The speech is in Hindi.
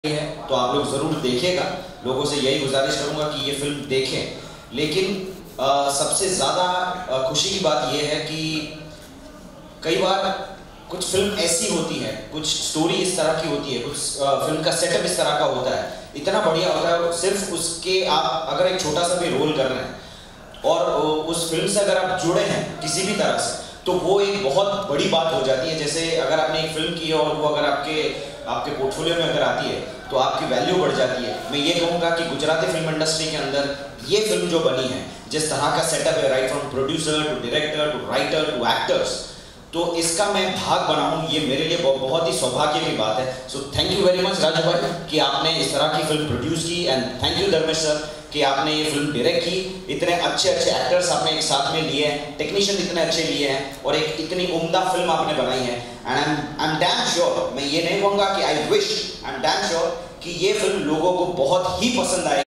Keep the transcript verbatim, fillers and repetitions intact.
है तो आप लोग ज़रूर देखिएगा। लोगों से यही गुजारिश करूंगा कि ये फिल्म देखें। लेकिन आ, सबसे ज़्यादा खुशी की बात यह है कि कई बार कुछ फिल्म ऐसी होती है, कुछ स्टोरी इस तरह की होती है, कुछ आ, फिल्म का सेटअप इस तरह का होता है, इतना बढ़िया होता है, सिर्फ उसके आप अगर एक छोटा सा भी रोल कर रहे हैं और उस फिल्म से अगर आप जुड़े हैं किसी भी तरह से, तो वो एक बहुत बड़ी बात हो जाती है। जैसे अगर आपने एक फिल्म की है और वो अगर आपके आपके पोर्टफोलियो में अगर आती है तो आपकी वैल्यू बढ़ जाती है। मैं ये कहूँगा कि गुजराती फिल्म इंडस्ट्री के अंदर ये फिल्म जो बनी है, जिस तरह का सेटअप है, right from producer to director to writer to actors, तो इसका मैं भाग बना हूँ, ये मेरे लिए बहुत ही सौभाग्य की बात है। So thank you very much Raju भाई कि आपने इस तरह की फिल्म प्रोड्यूस की, and thank you Dharmesh sir कि आपने ये फिल्म डायरेक्ट की। इतने अच्छे अच्छे एक्टर्स आपने एक साथ में लिए हैं, टेक्नीशियन इतने अच्छे लिए हैं और एक इतनी उम्दा फिल्म आपने बनाई है। And I am I am damn sure, मैं ये नहीं कहूँगा कि I wish, I am damn sure कि ये फिल्म लोगों को बहुत